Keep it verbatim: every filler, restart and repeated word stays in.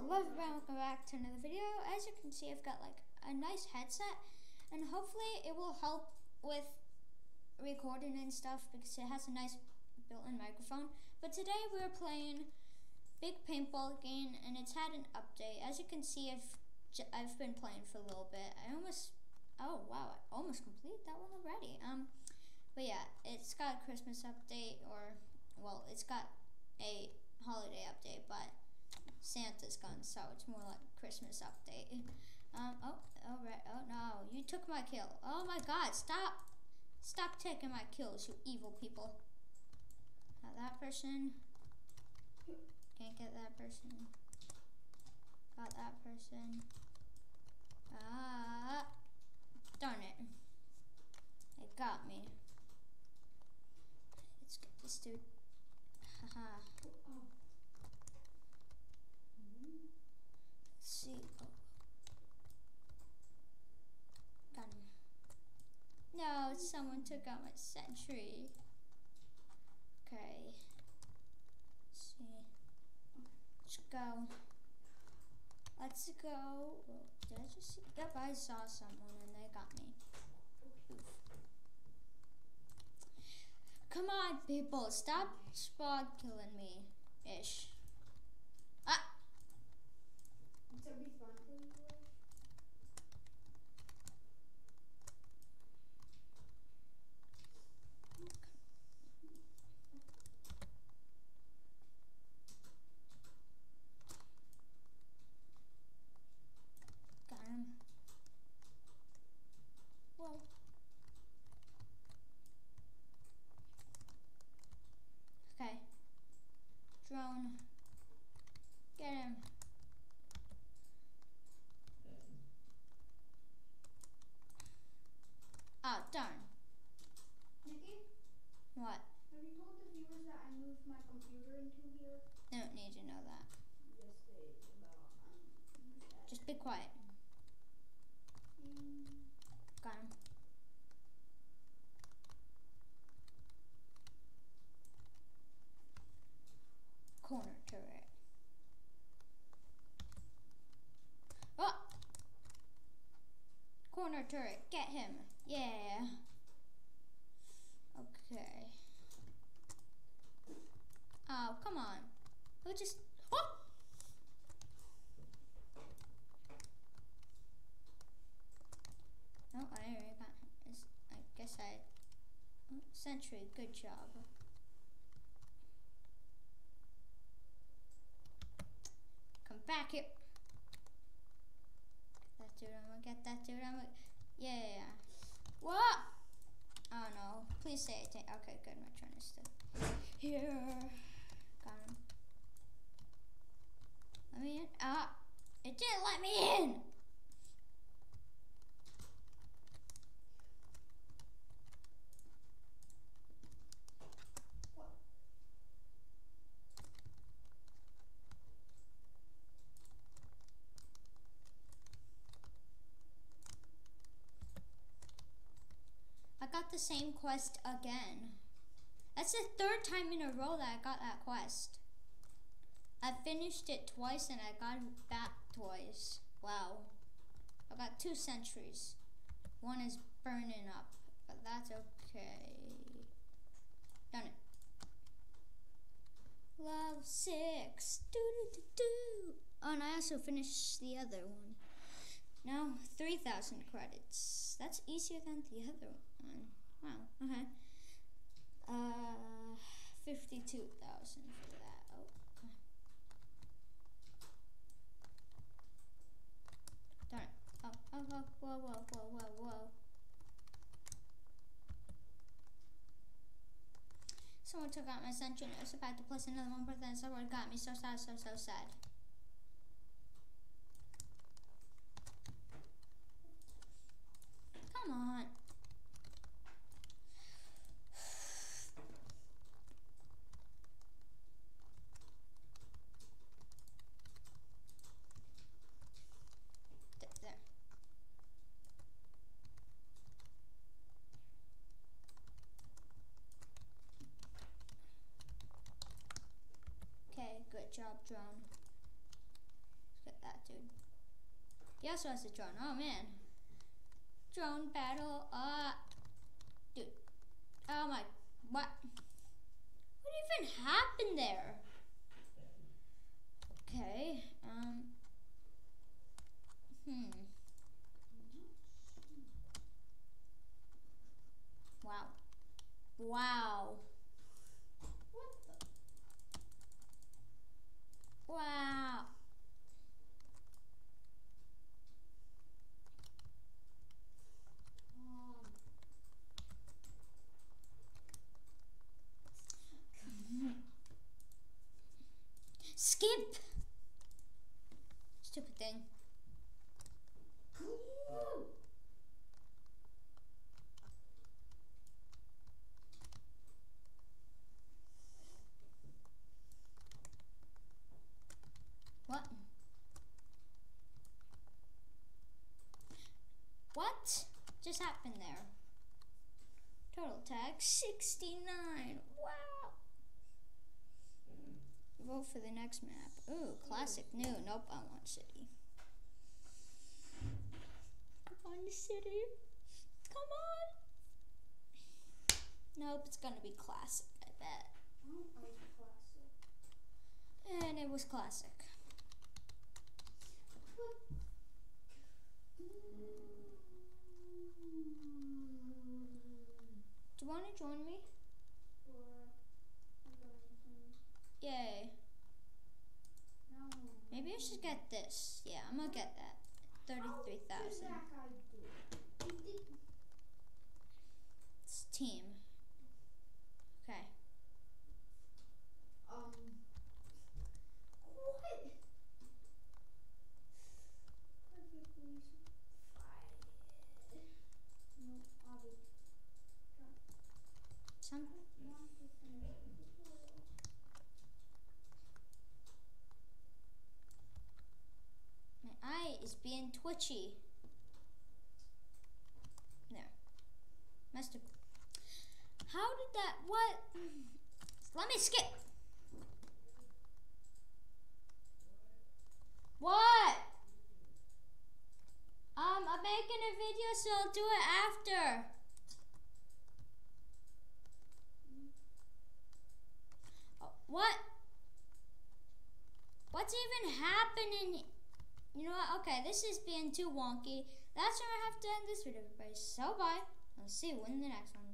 Hello everyone, welcome back to another video. As you can see, I've got like a nice headset and hopefully it will help with recording and stuff because it has a nice built-in microphone. But today we're playing Big Paintball Game and it's had an update. As you can see, I've I've been playing for a little bit. I almost oh wow, I almost completed that one already. Um, but yeah, it's got a Christmas update, or well, it's got a holiday update, but Santa's gone, so it's more like Christmas update. Um, oh, all right. Oh no, you took my kill. Oh my God, stop, stop taking my kills, you evil people. Got that person. Can't get that person. Got that person. Ah, darn it. It got me. Let's get this dude. Haha. See. Oh. Got him. No, someone took out my sentry. Okay. Let's see. Let's go. Let's go. Oh, did I just see? Yep, I saw someone and they got me. Oof. Come on, people. Stop spawn killing me. Ish. Ah! Got him. Whoa. Okay. Drone. Get him. Oh, darn. Nikki? What? Have you told the viewers that I moved my computer into here? They don't need to know that. Yes, they about um, Just be quiet. mm. Got him. Corner turret. Oh! Corner turret, get him. Yeah. Okay. Oh, come on. Who just... Oh! No, I already got him. I guess I... Oh, sentry, good job. Come back here. Get that dude, I'm gonna get that dude, I'm gonna... Yeah. What? Oh no, please say it. Okay, good, my turn is still here. Got him. Let me in. Ah, it didn't let me in. What? I got the same quest again. That's the third time in a row that I got that quest. I finished it twice and I got it back twice. Wow. I got two sentries. One is burning up, but that's okay. Done it. Level six. Do do do do. Oh, and I also finished the other one. Now three thousand credits. That's easier than the other one. Wow. Okay. Uh, fifty-two thousand for that. Oh, okay. Darn it. Oh, oh, oh, whoa, whoa, whoa, whoa, whoa. Someone took out my sentry and I was about to place another one, but then someone got me. So sad, so, so sad. Come on. There. Okay, good job, drone. Look at that dude. He also has a drone. Oh man. Drone battle. Uh dude. Oh my what? What even happened there? Okay. Um Hmm. Wow. Wow. What the? Wow. Um. Skip. Stupid thing. What? What just happened there? Total tag sixty-nine. Wow. Vote for the next map. Ooh, classic new. Nope, I want city. Come on, city. Come on. Nope, it's gonna be classic, I bet. I don't like classic. And it was classic. Do you want to join me? Or I'm going to. Yay. No. Maybe I should get this. Yeah, I'm gonna get that. thirty-three thousand. How did that guy do? He did. It's team. Okay. Um. What? Perfectly fine. No, Abby. Some I want to finish the tutorial. my eye is being twitchy. There. Must have. How did that? What? Let me skip. What? Um, I'm making a video, so I'll do it after. Oh, what? What's even happening? You know what? Okay, this is being too wonky. That's where I have to end this video, everybody. So bye. I'll see you in the next one.